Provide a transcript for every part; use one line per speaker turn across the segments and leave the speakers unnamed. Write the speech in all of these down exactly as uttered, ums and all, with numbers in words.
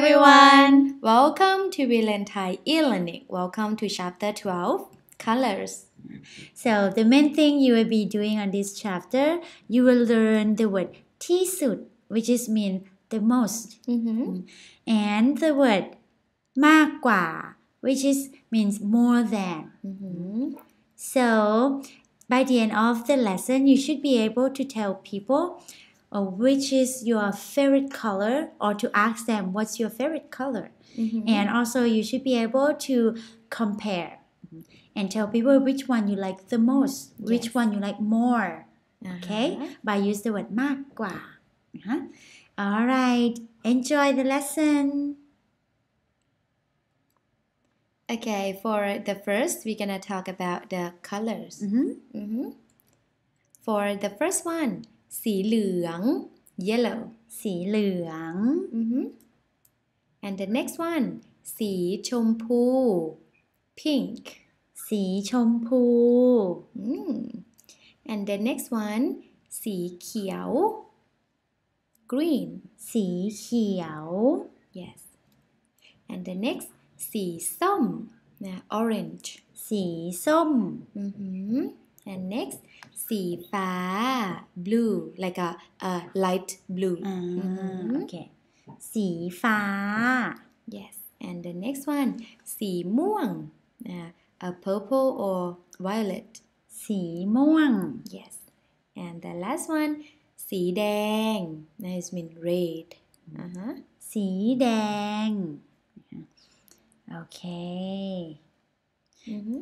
everyone! Welcome to Villain Thai e-learning. Welcome to chapter twelve, Colors.
So the main thing you will be doing on this chapter, you will learn the word ที่สุด which is mean the most,
Mm-hmm.
and the word มากกว่า which is means more than.
Mm-hmm.
So by the end of the lesson, you should be able to tell people uh, which is your favorite color, or to ask them what's your favorite color.
Mm-hmm.
And also you should be able to compare and tell people which one you like the most, which
Yes.
one you like more.
Uh-huh.
Okay, by use the word มากกว่า uh-huh. Alright, enjoy the lesson.
Okay, for the first, we're gonna talk about the colors.
Mm-hmm.
Mm-hmm. For the first one, สีเหลือง yellow.
สีเหลือง
Mm-hmm. And the next one, สีชมพู pink.
สีชมพู
Mm. And the next one, สีเขียว green.
สีเขียว
Yes. And the next, สีส้ม orange.
สีส้ม
Mm-hmm. And next, สีฟ้า blue, like a, a light blue.
อ่า
Mm-hmm.
โอเค สีฟ้า
Yes. And the next one, สีม่วง uh, a purple or violet.
สีม่วง
Yes. And the last one, สีแดง that is mean red. Uh-huh.
สีแดง โอเค
Mm-hmm.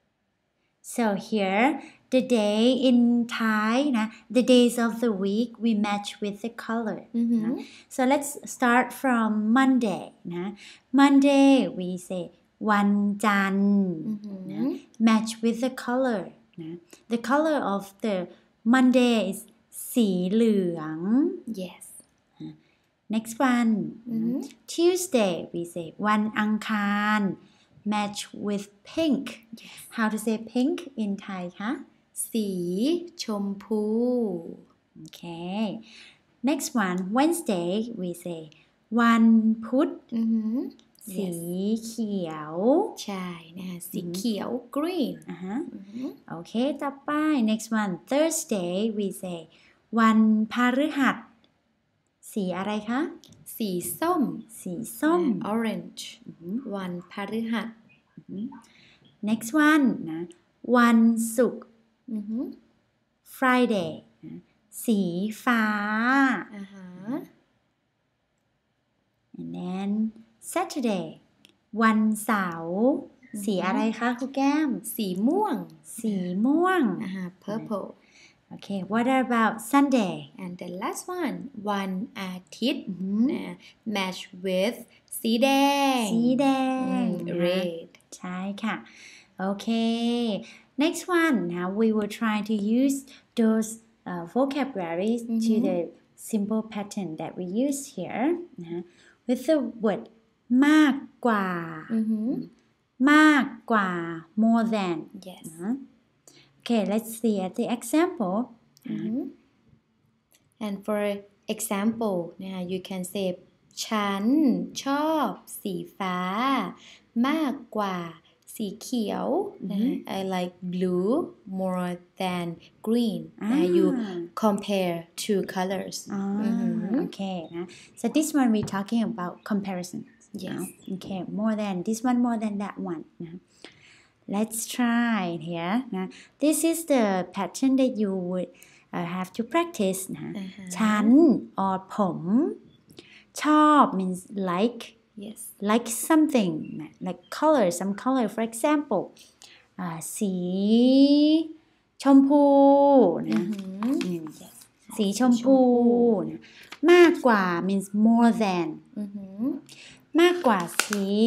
so here the day in Thai นะ the days of the week we match with the color.
Mm-hmm.
So let's start from Monday นะ Monday we say วันจันทร์
Mm-hmm.
match with the color นะ the color of the Monday is สีเหลือง
Yes.
next one
Mm-hmm.
Tuesday we say วันอังคาร match with pink.
Yes.
how to say pink in Thai คะ
สีชมพู
okay next one Wednesday we say วันพุธ
Mm-hmm.
สี
Yes.
เขียว
ใช่นะคะสีเขียว green.
อ่าฮะ
Mm-hmm.
โอเคต่อไป next one Thursday we say วันพฤหัส สีอะไรคะ
สีส้ม
สีส้ม
uh, orange วันพฤหัส
next one นะ วันศุกร์
Mm-hmm.
Friday นะสีฟ้า
Uh-huh.
and then Saturday วันเสาร์ สีอะไรคะครูแก้ม
สีม่วง
สีม่วง
uh-huh. purple.
okay what about Sunday
And the last one วันอาทิตย์
Mhm.
uh, match with สีแดง
สีแดง
Mm,
นะ
red.
ใช่ค่ะ okay next one now we will try to use those uh, vocabularies to
Mhm.
the simple pattern that we use here นะ with the word มากกว่า
Mm-hmm.
มากกว่า more than
Yes.
นะ okay let's see at the example
Mm-hmm. And for example นะคะ you can say ฉันชอบสีฟ้ามากกว่าสีเขียวนะคะ I like blue more than green นะคะ you compare two colors.
Ah,
Mhm.
okay นะ so this one we talking about comparison
Yes.
okay more than this one more than that one นะ let's try here นะ this is the pattern that you would uh, have to practice นะ
Uh-huh.
ฉัน or ผม ชอบ means like
Yes.
like something นะ like color some color for example อ่าสีชมพูนะ
Mhm.
อืม
Yes.
สีชมพูนะมากกว่า means more than
Mhm.
มากกว่าสี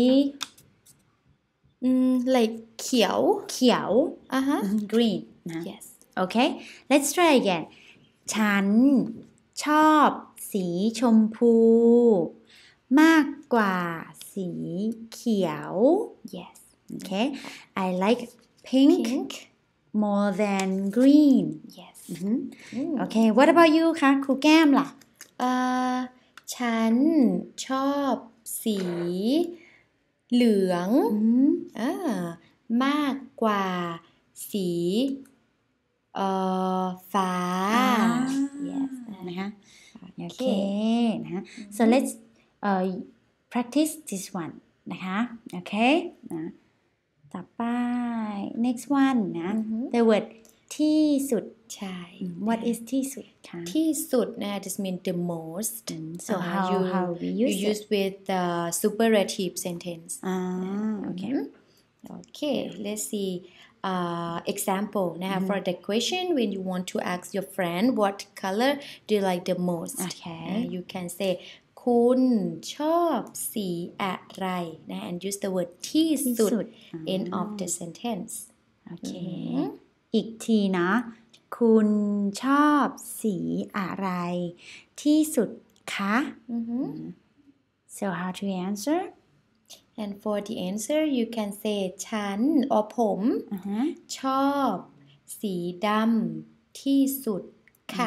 Mm, like เขียว
เขียว
Uh-huh.
green นะ
Yes.
okay let's try again ฉันชอบสีชมพู มากกว่าสีเขียว
Yes.
okay I like pink,
Pink.
more than green
Yes.
Mhm.
Mm.
okay what about you คะครูแก้มล่ะ
เอ่อฉันชอบสีเหลือง
อืม
อ่ามากกว่าสีเอ่อฟ้า
อ่า
yes
นะคะ
โอ
โอ
เค
เคนะคะ so let's uh, practice this one นะคะโอเคนะต่อไป next one นะ
อือฮึ
the word ที่สุด
ใช่
what is ที่สุดคะ
ที่สุดนะ just mean the most
so
Uh,
how
you
how we
you
use it
use with the superlative sentence
อ่าโอเค
Okay, let's see uh, example นะคะ for the question when you want to ask your friend what color do you like the most
Okay.
uh, you can say คุณชอบสีอะไรนะ and use the word ที่
ที่
สุด
สุด
end of the sentence
โอเค อีกทีนะ คุณชอบสีอะไร ที่สุดคะ
อือฮึ
so how to answer
and for the answer you can say ฉัน or ผม
อ่าฮะ
ชอบสีดำที่สุดค่ะ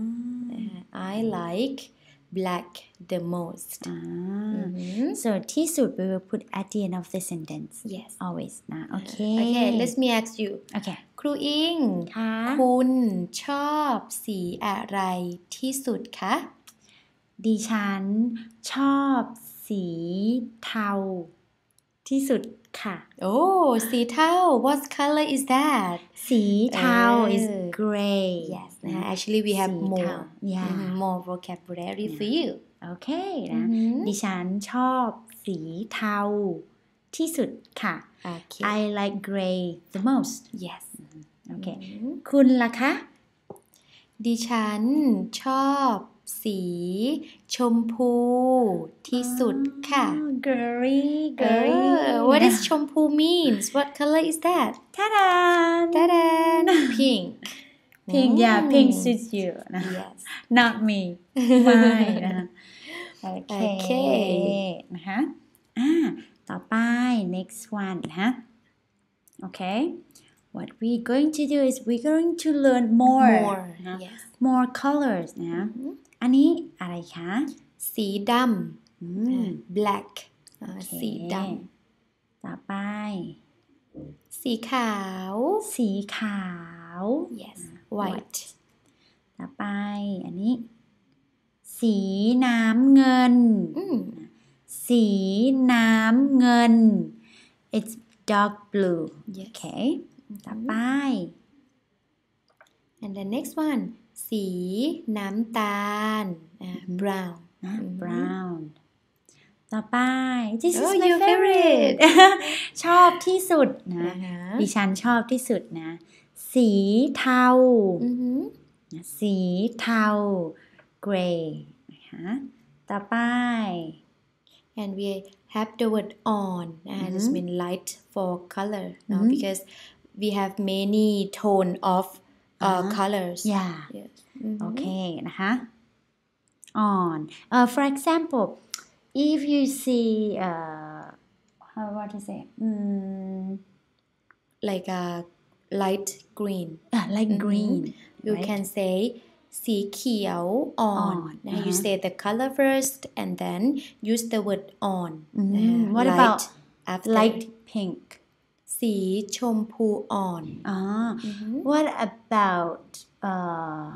I like black the most
อ่า
อือหือ
so ที่สุด we will put at the end of the sentence
yes
always นะ โอเค
okay let me ask you
โอเค
ครูอิง
ค่ะ
คุณชอบสีอะไรที่สุดคะ
ดิฉันชอบสีเทาที่สุดค่ะ
oh สีเทา what color is that
สีเทา is
เออ
gray
yes นะ actually we have
สีเทา
more
yeah
อือหือ more vocabulary for you
โอเคนะ
อือหือ
ดิฉันชอบสีเทาที่สุดค่ะ
okay
I like gray the most
yes
โอเค คุณล่ะคะ
ดิฉันชอบสีชมพูที่สุดค่ะ
girly
เอ
girly
อ what is ชมพู means what color is that
ท่าดาน
ตาดาน pink
pink yeah pink suits you นะ
yes
not me ไม่นะคะโอเค
โอเค
นะคะอ่าต่อไป next one นะคะโอเค what we're going to do is we're going to learn more
more
นะ
yes
more colors นะอันนี้อะไรคะ
สีด
อื
ำ
ม
black อ่า
โอเค
สีด
ต่อไป
ำสีขาว
สีขาว
yes white
ต่อไป อันนี้ สีน้ำเงิน
อืม
สีน้ำเงิน it's dark blue
yes
okay ต่อไป
and the next one สีน้ำตาลอ่า brown
นะ brown ต่อไป this is
Oh,
my
your
favorite ชอบที่สุดนะ
อ่าฮะ
ดิฉันชอบที่สุดนะ สีเทา
อือหือ
สีเทา gray นะคะต่อไป
and we have the word on and this mean light for color no because we have many tone of uh, colors
yeah
yes
โอเคนะคะ on uh, for example if you see uh, how what to say mm,
like a light green
uh, like green
you
right?
can say สีเขียว on
On,
Now you say the color first and then use the word on
Mm,
Uh,
what
light
about
after
light pink
สีชมพู on
ah what about uh,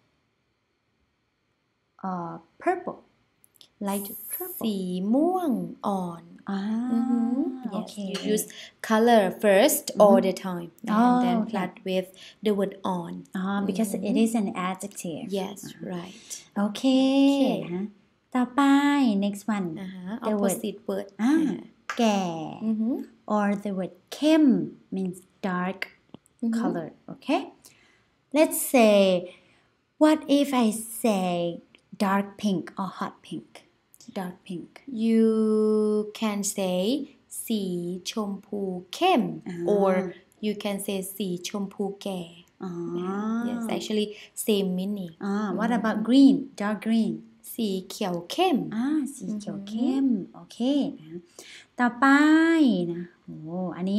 uh, purple light purple
สีม่วง on
ah
Yes,
okay
you use color first all the time and
Oh,
then
okay.
plat with the word on.
ah because it is an adjective
Yes, right.
โอเค
Okay.
นะคะต่อไป next one
Uh-huh.
the word
Opposite word.
อ่า
Uh-huh.
แก่
Mhm.
or the word เข้ม means dark color okay let's say what if I say dark pink or hot pink dark pink
You can say สีชมพูเข้ม or you can say สีชมพูแก่
ah
Yes, actually same meaning.
ah what about green dark green
สีเขียวเข้ม
อ่าสีเขียวเข้ม โอเคนะต่อไปนะโอ้อันนี้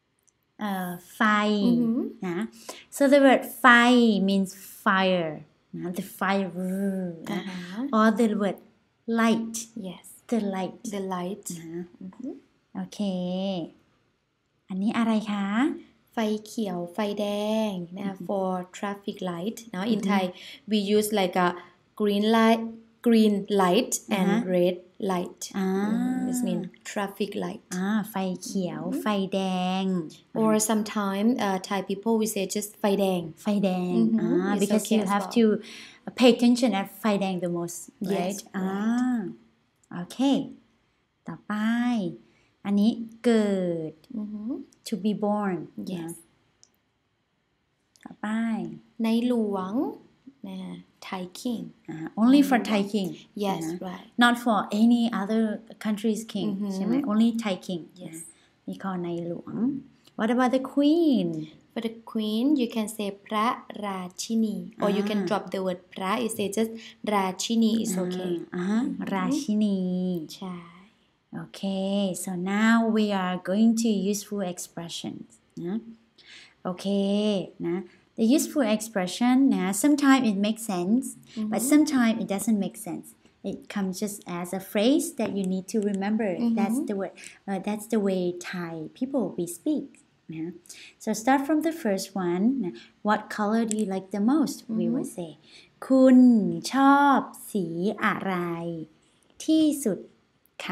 เอ่อไฟนะ so the word ไฟ means fire นะ the fire นะ
Uh-huh.
or the word light
Yes.
the light
The light.
นะ โอเค อันนี้อะไรคะ
ไฟเขียวไฟแดงนะ for traffic light. Now in Thai we use like a green light, green light and
Uh-huh.
red light.
อ่า
Mm, This means traffic light.
อ่าไฟเขียว ไฟแดง
Or sometimes uh, Thai people we say just ไฟแดง
ไฟแดง
Mhm.
อ่า
It's
because
okay
you
as
have
well.
to pay attention at ไฟแดง the most
Yes,
right อ่า
right.
โอเค ต่อไป อันนี้เกิด
Mhm.
to be born
Yes.
นะต่อไป
ในหลวงนะ Thai king.
อ่า only for Thai king
Yes,
นะ
right.
not for any other country's king
อือหือ
ใช่ไหม only Thai king
Yes.
นะนี่ข้อในหลวง what about the queen
For the queen, you can say พระราชินี or you can
อ่า
drop the word พระ you say just ราชินี is okay.
อ่าฮะราชินี
ใช่
Okay, so now we are going to useful expressions นะ Okay นะ the useful expression นะ sometimes it makes sense but sometimes it doesn't make sense it comes just as a phrase that you need to remember that's the word uh, that's the way Thai people we speak นะ so start from the first one นะ what color do you like the most we would say คุณชอบสีอะไรที่สุดคะ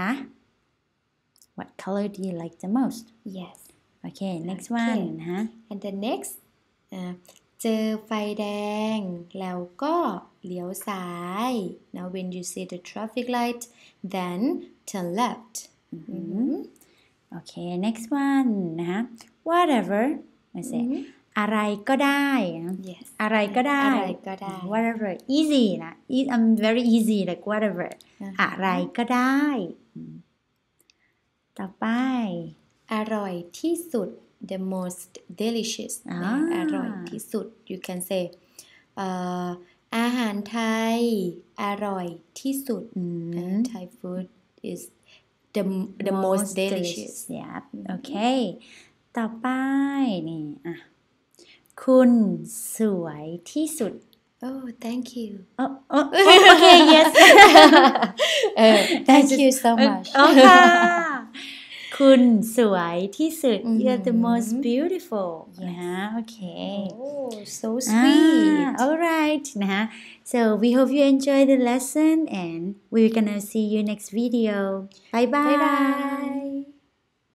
What color do you like the most?
Yes.
Okay, next
Okay.
one นะ
And the next อ่าเจอไฟแดง แล้วก็เลี้ยวซ้าย Now when you see the traffic light then turn left. Mhm.
Okay, next one นะ Whatever I say อะไรก็ได้นะ
Yes.
อะไรก็ได้
อะไรก็ได้
Whatever easy นะ E- I'm very easy like whatever อะไรก็ได้อืมต่อไป
อร่อยที่สุด the most delicious
อ่า
นะอร่อยที่สุด you can say เอ่ออาหารไทย อร่อยที่สุด And Thai food is the the most delicious.
yeah okay ต่อไปนี่อ่ะคุณสวยที่สุด
Oh thank you.
oh, oh, oh okay yes
Uh, thank you so much.
โอเคคุณสวยที่สุด you're the most beautiful นะฮะ okay
Oh so sweet.
ah, alright นะฮะ so we hope you enjoy the lesson and we're gonna see you next video bye bye
Bye bye.